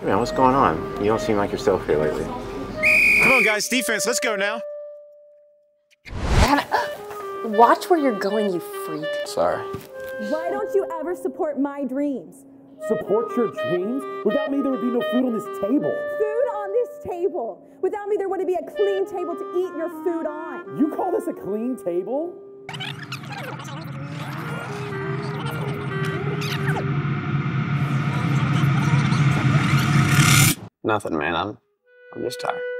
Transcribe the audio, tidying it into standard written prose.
Man, what's going on? You don't seem like yourself here lately. Come on, guys, defense, let's go now. Watch where you're going, you freak. Sorry. Why don't you ever support my dreams? Support your dreams? Without me, there would be no food on this table. Food on this table. Without me, there wouldn't be a clean table to eat your food on. You call this a clean table? Nothing, man. I'm just tired.